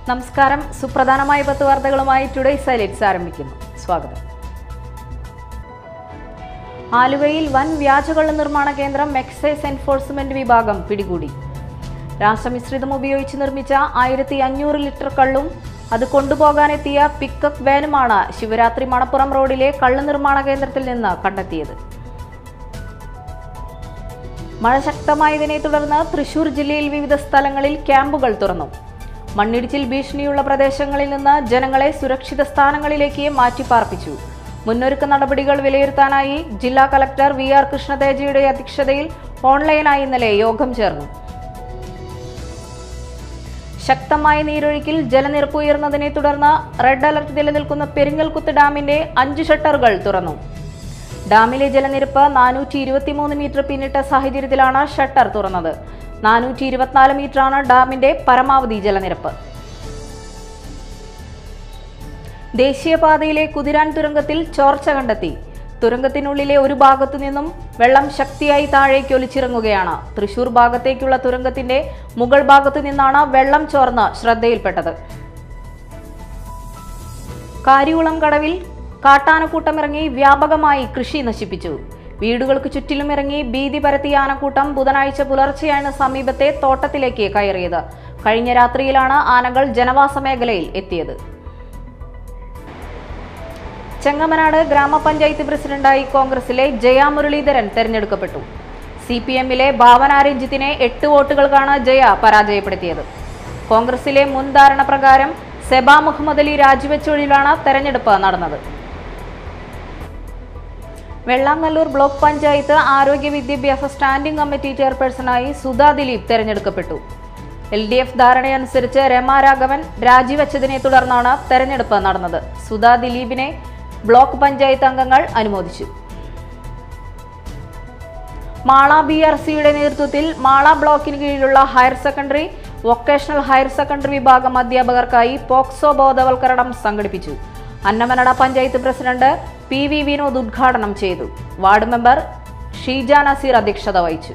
നമസ്കാരം. സുപ്രധാനമായ 10 വാർത്തകളുമായി ടുഡേയ്സ് ഹൈലൈറ്റ്സ് ആരംഭിക്കുന്നു. സ്വാഗതം. ആലുവയിൽ വൻ വ്യാജകള്ള നിർമ്മാണ കേന്ദ്രം എക്സൈസ് എൻഫോഴ്സ്മെന്റ് വിഭാഗം പിടികൂടി. രാസമിശ്രിതം ഉപയോഗിച്ച് നിർമ്മിച്ച 1500 ലിറ്റർ കള്ളും അത് കൊണ്ടുപോകാനെത്തിയ പിക്കപ്പ് വാനുമാണ് ശിവരാത്രി മണപ്പുറം റോഡിലെ കള്ള് നിർമ്മാണ കേന്ദ്രത്തിൽ നിന്ന് കണ്ടെത്തിയത്. മഴ ശക്തമായതിനെ തുടർന്ന് തൃശൂർ ജില്ലയിൽ വിവിധ സ്ഥലങ്ങളിൽ ക്യാമ്പുകൾ തുറന്നു. മണ്ണിടിച്ചിൽ ഭീഷണിയുള്ള പ്രദേശങ്ങളിൽ നിന്ന് ജനങ്ങളെ സുരക്ഷിത സ്ഥാനങ്ങളിലേക്ക് മാറ്റിപ്പാർപ്പിച്ചു. മുന്നൊരുക്ക നടപടികൾ വിലയിരുത്താനായി ജില്ലാ കളക്ടർ VR കൃഷ്ണതേജയുടെ അധ്യക്ഷതയിൽ ഓൺലൈനായി ഇന്നലെ യോഗം ചേർന്നു. ശക്തമായ നീരൊഴുക്കിൽ ജലനിരപ്പ് ഉയർന്നതിനെ തുടർന്ന് റെഡ് അലർട്ട് നിലനിൽക്കുന്ന പെരിങ്ങൽകുത്ത് ഡാമിന്റെ 5 ഷട്ടറുകൾ തുറന്നു. ഡാമിലെ ജലനിരപ്പ് 423 മീറ്റർ പിന്നിട്ട സാഹചര്യത്തിലാണ് ഷട്ടർ തുറന്നത്. 424 മീറ്ററാണ് ഡാമിന്റെ പരമാവധി ജലനിരപ്പ്. ദേശീയപാതയിലെ കുതിരാൻ തുരങ്കത്തിൽ ചോർച്ച കണ്ടെത്തി. തുരങ്കത്തിനുള്ളിലെ ഒരു ഭാഗത്തു നിന്നും വെള്ളം ശക്തിയായി താഴേക്ക് ഒലിച്ചിറങ്ങുകയാണ്. തൃശൂർ ഭാഗത്തേക്കുള്ള തുരങ്കത്തിന്റെ മുകൾ ഭാഗത്തു നിന്നാണ് വെള്ളം ചോർന്ന് ശ്രദ്ധയിൽപ്പെട്ടത്. കാരികുളം കടവിൽ കാട്ടാനക്കൂട്ടം ഇറങ്ങി വ്യാപകമായി കൃഷി നശിപ്പിച്ചു. വീടുകൾക്ക് ചുറ്റിലും ഇറങ്ങി ഭീതി പരത്തിയ ആനക്കൂട്ടം ബുധനാഴ്ച പുലർച്ചെയാണ് സമീപത്തെ തോട്ടത്തിലേക്ക് കയറിയത്. കഴിഞ്ഞ രാത്രിയിലാണ് ആനകൾ ജനവാസ മേഖലയിൽ എത്തിയത്. ചെങ്ങമനാട് ഗ്രാമപഞ്ചായത്ത് പ്രസിഡന്റായി കോൺഗ്രസിലെ ജയ മുരളീധരൻ തെരഞ്ഞെടുക്കപ്പെട്ടു. CPMലെ ഭാവന രഞ്ജിത്തിനെ 8 വോട്ടുകൾക്കാണ് ജയ പരാജയപ്പെടുത്തിയത്. കോൺഗ്രസിലെ മുൻ ധാരണ പ്രകാരം സെബ മുഹമ്മദ് അലി രാജിവെച്ചൊഴിയിലാണ് തെരഞ്ഞെടുപ്പ് നടന്നത്. വെള്ളാങ്ങല്ലൂർ ബ്ലോക്ക് പഞ്ചായത്ത് ആരോഗ്യ വിദ്യാഭ്യാസ സ്റ്റാൻഡിംഗ് കമ്മിറ്റി ചെയർപേഴ്സണായി സുധാ ദിലീപ് തെരഞ്ഞെടുക്കപ്പെട്ടു. LDF ധാരണയനുസരിച്ച് രമ രാഘവൻ രാജിവെച്ചതിനെ തുടർന്നാണ് തെരഞ്ഞെടുപ്പ് നടന്നത്. സുധാ ദിലീപിനെ ബ്ലോക്ക് പഞ്ചായത്ത് അംഗങ്ങൾ അനുമോദിച്ചു. മാള BRCയുടെ നേതൃത്വത്തിൽ മാള ബ്ലോക്കിന് കീഴിലുള്ള higher secondary, vocational higher secondary വിഭാഗം അധ്യാപകർക്കായി പോക്സോ ബോധവൽക്കരണം സംഘടിപ്പിച്ചു. അന്നമനട പഞ്ചായത്ത് പ്രസിഡന്റ് PV വിനോദ് ഉദ്ഘാടനം ചെയ്തു. വാർഡ് മെമ്പർ ഷീജ നസീർ അധ്യക്ഷത വഹിച്ചു.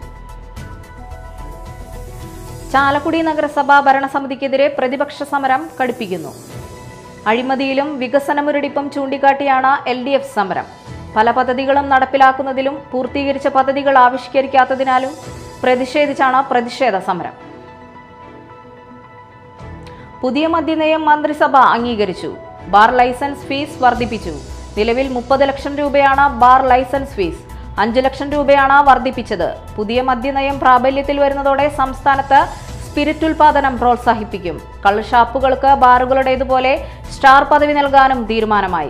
ചാലക്കുടി നഗരസഭാ ഭരണസമിതിക്കെതിരെ പ്രതിപക്ഷ സമരം കടുപ്പിക്കുന്നു. അഴിമതിയിലും വികസന മുരടിപ്പും ചൂണ്ടിക്കാട്ടിയാണ് LDF സമരം. പല പദ്ധതികളും നടപ്പിലാക്കുന്നതിലും പൂർത്തീകരിച്ച പദ്ധതികൾ ആവിഷ്കരിക്കാത്തതിനാലും പ്രതിഷേധിച്ചാണ് പ്രതിഷേധ സമരം. പുതിയ മദ്യനയം മന്ത്രിസഭ അംഗീകരിച്ചു. ബാർ ലൈസൻസ് ഫീസ് വർദ്ധിപ്പിച്ചു. നിലവിൽ 30 ലക്ഷം രൂപയാണ് ബാർ ലൈസൻസ് ഫീസ്. 5 ലക്ഷം രൂപയാണ് വർദ്ധിപ്പിച്ചത്. പുതിയ മദ്യനയം പ്രാബല്യത്തിൽ വരുന്നതോടെ സംസ്ഥാനത്ത് സ്പിരിറ്റ് ഉൽപാദനം പ്രോത്സാഹിപ്പിക്കും. കള്ള് ഷാപ്പുകൾക്ക് ബാറുകളുടേതുപോലെ സ്റ്റാർ പദവി നൽകാനും തീരുമാനമായി.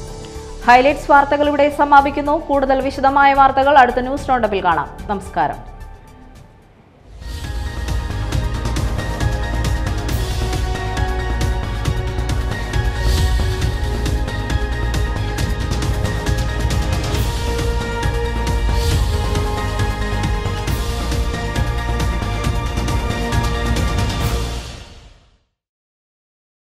ഹൈലൈറ്റ്സ് വാർത്തകൾ ഇവിടെ സമാപിക്കുന്നു. കൂടുതൽ വിശദമായ വാർത്തകൾ അടുത്ത ന്യൂസ് റൗണ്ടപ്പിൽ കാണാം. നമസ്കാരം.